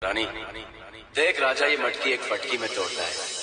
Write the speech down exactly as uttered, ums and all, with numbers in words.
रानी, देख राजा ये मटकी एक फटकी में तोड़ता है।